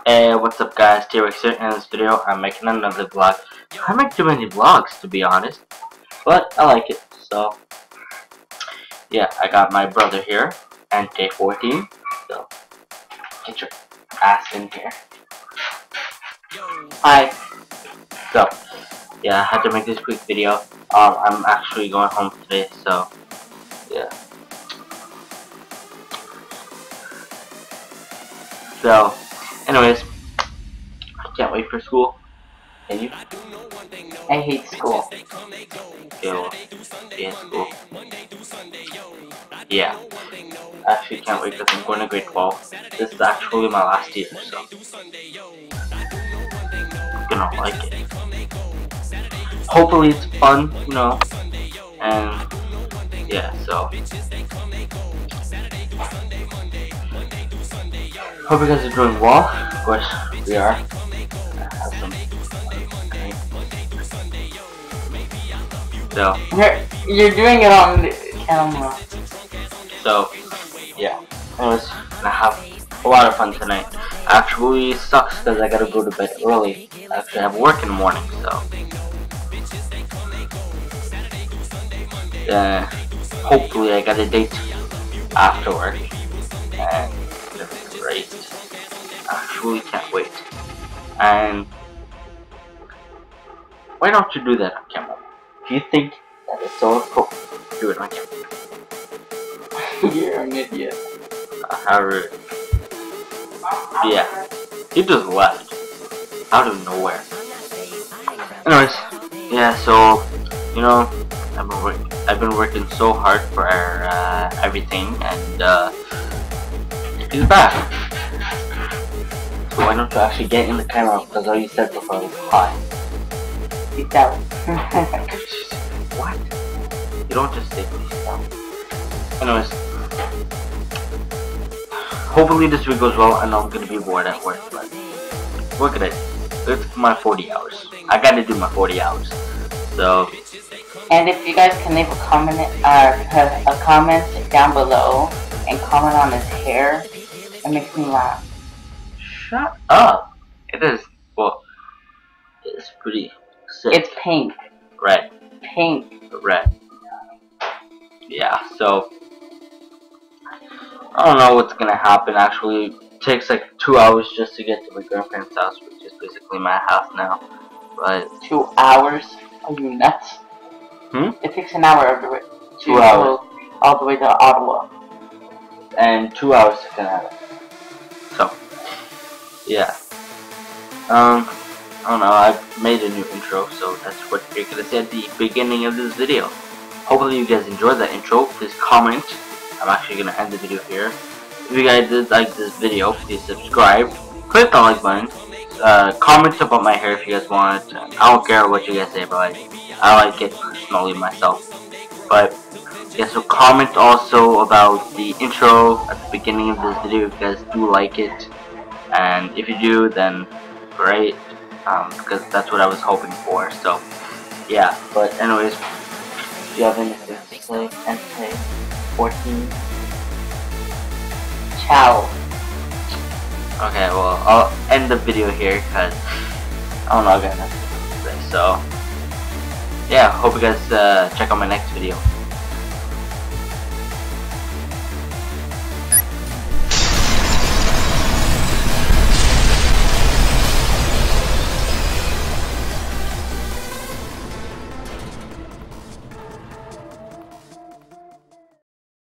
Hey, what's up guys, T-Rex here. In this video I'm making another vlog. I make too many vlogs to be honest, but I like it, so yeah, I got my brother here, Entei14, so get your ass in here. Hi. So, yeah, I had to make this quick video. I'm actually going home today, so yeah. So, anyways, I can't wait for school. Can you? I hate school. Go in school. Yeah. I actually can't wait because I'm going to grade 12. This is actually my last year, so I'm gonna like it. Hopefully it's fun, you know, and yeah, so hope you guys are doing well. Of course, we are. I have some. So You're doing it on camera. So yeah, anyways, gonna have a lot of fun tonight. Actually, sucks because I gotta go to bed early. I actually have work in the morning, so hopefully I got a date after work, and it's great. Actually, can't wait. And why don't you do that on camera? If you think that is so cool, do it on camera. You're an idiot. However, yeah, he just left out of nowhere. Anyways, yeah, so you know, I've been working so hard for everything, and he's back. So why don't you actually get in the camera? Because all you said before was hi. Peace out. What? You don't just say peace out. Anyways, hopefully this week goes well. I know I'm gonna be bored at work, but what can I do? It's my 40 hours. I gotta do my 40 hours. So. And if you guys can leave a comment down below and comment on his hair, it makes me laugh. Shut up. It is, well, it's pretty sick. It's pink. Red. Pink. Red. Yeah, so I don't know what's gonna happen. Actually, it takes like 2 hours just to get to my girlfriend's house, which is basically my house now. But 2 hours? Are you nuts? It takes an hour to 2 hours. all the way to Ottawa. And 2 hours to Canada. So, yeah. I don't know, I've made a new intro, so that's what you're gonna see at the beginning of this video. Hopefully you guys enjoyed that intro. Please comment. I'm actually gonna end the video here. If you guys did like this video, please subscribe. Click the like button. Comment about my hair if you guys want. I don't care what you guys say about it. I like it personally myself. But yeah, so comment also about the intro at the beginning of this video if you guys do like it. And if you do, then great. Because that's what I was hoping for. So yeah, but anyways, if you have anything to say, Entei14. Ciao. Okay, well, I'll end the video here because I don't know, I got nothing to say. So yeah, hope you guys check out my next video.